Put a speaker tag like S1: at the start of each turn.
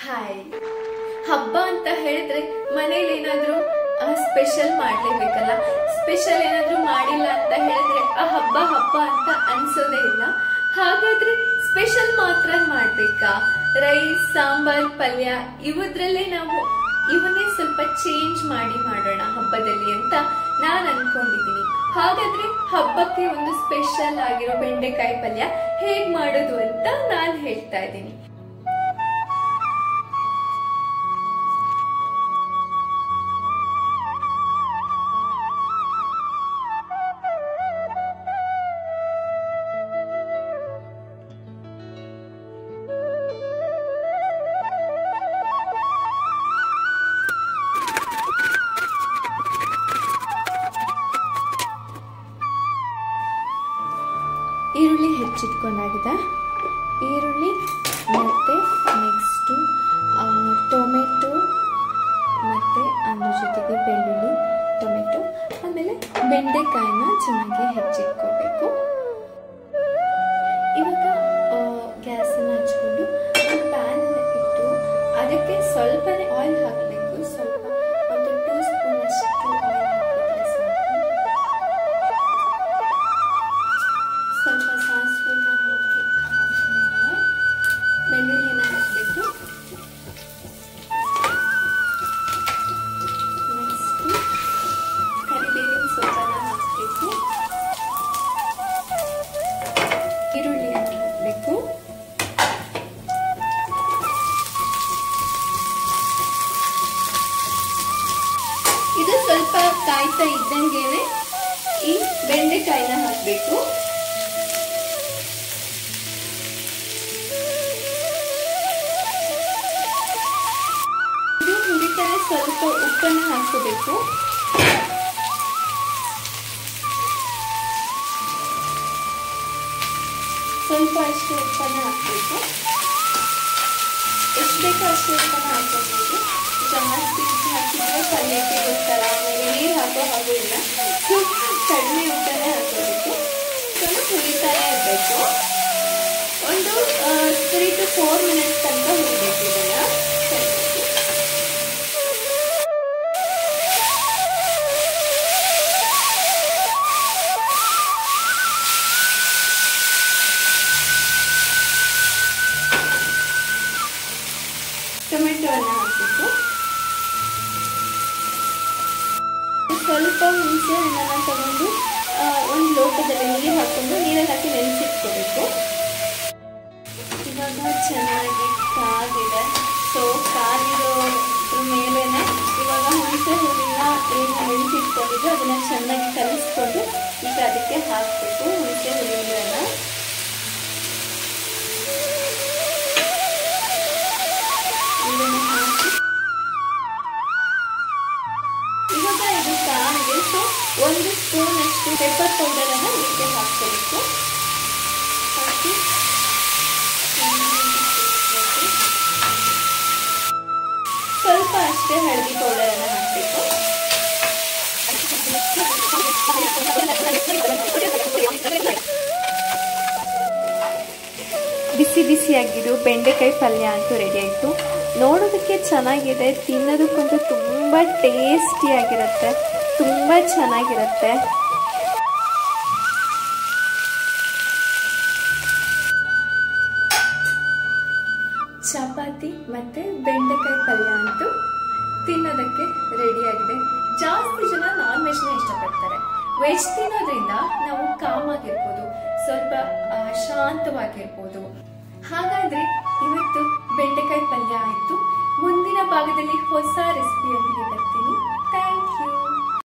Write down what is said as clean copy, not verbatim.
S1: Hi. ಹಬ್ಬ ಅಂತ ಹೇಳಿದ್ರೆ ಮನೇಲಿ ಏನಾದ್ರೂ ಸ್ಪೆಷಲ್ ಮಾಡ್ಲೇಬೇಕಲ್ಲ. ಸ್ಪೆಷಲ್ ಏನಾದ್ರೂ ಮಾಡಿಲ್ಲ ಅಂತ ಹೇಳಿದ್ರೆ ಆ ಹಬ್ಬ ಹಬ್ಬ ಅಂತ ಅನ್ಸೋದೇ ಇಲ್ಲ. ಹಾಗಾದ್ರೆ ಸ್ಪೆಷಲ್ ಮಾತ್ರ ಮಾಡ್ಬೇಕಾ? ರೈಸ್, ಸಾಂಬಾರ್, ಪಲ್ಯ ಇವದ್ರಲ್ಲೇ ನಾವು ಇವನ್ನೇ ಸ್ವಲ್ಪ ಚೇಂಜ್ ಮಾಡಿ ಮಾಡೋಣ ಹಬ್ಬದಲ್ಲಿ ಅಂತ ನಾನ್ ಅನ್ಕೊಂಡಿದ್ದೀನಿ. ಹಾಗಾದ್ರೆ ಹಬ್ಬಕ್ಕೆ ಒಂದು ಸ್ಪೆಷಲ್ ಆಗಿರೋ ಬೆಂಡೆಕಾಯಿ ಪಲ್ಯ ಹೇಗ್ ಮಾಡೋದು ಅಂತ ನಾನ್ ಹೇಳ್ತಾ ಇದ್ದೀನಿ. ಈರುಳ್ಳಿ ಹೆಚ್ಚಿಟ್ಕೊಂಡಾಗಿದೆ. ಈರುಳ್ಳಿ ಮತ್ತು ನೆಕ್ಸ್ಟು ಟೊಮೆಟೊ ಮತ್ತು ಅದ್ರ ಜೊತೆಗೆ ಬೆಳ್ಳುಳ್ಳಿ, ಟೊಮೆಟೊ, ಆಮೇಲೆ ಬೆಂಡೆಕಾಯಿನ ಚೆನ್ನಾಗಿ ಹೆಚ್ಚಿಟ್ಕೋಬೇಕು. ಇವಾಗ ಗ್ಯಾಸನ್ನು ಹಚ್ಕೊಂಡು ಒಂದು ಪ್ಯಾನನ್ನು ಇಟ್ಟು ಅದಕ್ಕೆ ಸ್ವಲ್ಪನೇ ಆಯಿಲ್ ಹಾಕಬೇಕು. ಸ್ವಲ್ಪ ಒಂದು 2 ಸ್ಪೂನ್ ಅಷ್ಟು ಆಯಿಲ್ ಹಾಕಿದ್ರೆ ಸಾಕು. ಸ್ವಲ್ಪ ಸಾಸಿವೆನ ಹಾಕಿ ಬೆಳ್ಳುಳ್ಳಿನ ಹಾಕಬೇಕು. ನೆಕ್ಸ್ಟು ಕರಿಬೇವಿನ ಸೊಪ್ಪನ್ನ ಹಾಕಬೇಕು. ಈರುಳ್ಳಿಯನ್ನು ಹಾಕಬೇಕು. ಇದು ಸ್ವಲ್ಪ ಕಾಯ್ತಾ ಇದ್ದಂಗೆನೆ ಈ ಬೆಂಡೆಕಾಯಿನ ಹಾಕಬೇಕು. ಸ್ವಲ್ಪ ಉಪ್ಪನ್ನು ಹಾಕಬೇಕು. ಸ್ವಲ್ಪ ಅಷ್ಟು ಉಪ್ಪನ್ನು ಹಾಕಬೇಕು. ಎಷ್ಟು ಬೇಕೋ ಅಷ್ಟು ಉಪ್ಪನ್ನು ಹಾಕೋಬಹುದು. ಜಾಸ್ತಿ ಹಾಕಿದ್ರೆ ಪಲ್ಯಕ್ಕೆ ಗೊತ್ತಲ್ಲ, ಆಮೇಲೆ ನೀರು ಹಾಕೋ ಹಾಗೂ ಇಲ್ಲ. ಕಡಿಮೆ ಉಪ್ಪನ್ನೇ ಹಾಕೋಬೇಕು. ಸ್ವಲ್ಪ ಹುರಿತಾನೆ ಇರಬೇಕು. ಒಂದು 3 to 4 ಮಿನಿಟ್ಸ್ ತನಕ ಹುರಿಬೇಕು ಇದನ್ನ. ಟೊಮೆಟೊವನ್ನು ಹಾಕಬೇಕು. ಸ್ವಲ್ಪ ಹುಣಸೆ ಹಣ್ಣನ್ನು ತಗೊಂಡು ಒಂದು ಲೋಟದಲ್ಲಿ ನೀರು ಹಾಕೊಂಡು ನೀರಲ್ಲಿ ಹಾಕಿ ನೆನೆಸಿಟ್ಕೋಬೇಕು. ಇವಾಗ ಚೆನ್ನಾಗಿ ಕಾಗಿದೆ. ಸೊ ಕಾದಿರೋದ್ರ ಮೇಲೆನೆ ಇವಾಗ ಹುಣಸೆ ಹುಳಿನ ಏನು ನೆನೆಸಿಟ್ಕೊಂಡಿದ್ದು ಅದನ್ನ ಚೆನ್ನಾಗಿ ಕಲಿಸ್ಕೊಂಡು ಈಗ ಅದಕ್ಕೆ ಹಾಕಬೇಕು. ಹುಣಸೆ ಹುಳಿಯನ್ನು ಇವಾಗ ಇದು ಕಾಣಿದೆ. ಸೊ 1 ಸ್ಪೂನ್ ಅಷ್ಟು ಪೆಪ್ಪರ್ ಪೌಡರ್ ಅನ್ನು ಇದಕ್ಕೆ ಹಾಕಬೇಕು. ಹಾಕಿ ಸ್ವಲ್ಪ ಅಷ್ಟೇ ಹಳದಿ ಪೌಡರ್ ಅನ್ನು ಹಾಕಬೇಕು. ಬಿಸಿ ಬಿಸಿಯಾಗಿದ್ದು ಬೆಂಡೆಕಾಯಿ ಪಲ್ಯ ಅಂತೂ ರೆಡಿ ಆಯಿತು. ನೋಡೋದಕ್ಕೆ ಚೆನ್ನಾಗಿದೆ, ತಿನ್ನೋದಕ್ಕಂತೂ ತುಂಬ ಟೇಸ್ಟಿಯಾಗಿರುತ್ತೆ, ತುಂಬ ಚೆನ್ನಾಗಿರುತ್ತೆ. ಚಪಾತಿ ಮತ್ತು ಬೆಂಡೆಕಾಯಿ ಪಲ್ಯ ಅಂತೂ ತಿನ್ನೋದಕ್ಕೆ ರೆಡಿಯಾಗಿದೆ. ಜಾಸ್ತಿ ಜನ ನಾನ್ ವೆಜ್ನ ಇಷ್ಟಪಡ್ತಾರೆ. ವೆಜ್ ತಿನ್ನೋದ್ರಿಂದ ನಾವು ಕಾಮ್ ಆಗಿರ್ಬೋದು, ಸ್ವಲ್ಪ ಶಾಂತವಾಗಿರ್ಬೋದು. ಹಾಗಾದ್ರೆ ಇವತ್ತು ಬೆಂಡೆಕಾಯಿ ಪಲ್ಯ ಆಯಿತು. ಮುಂದಿನ ಭಾಗದಲ್ಲಿ ಹೊಸ ರೆಸಿಪಿಯೊಂದಿಗೆ ಬರ್ತೀನಿ. Thank you.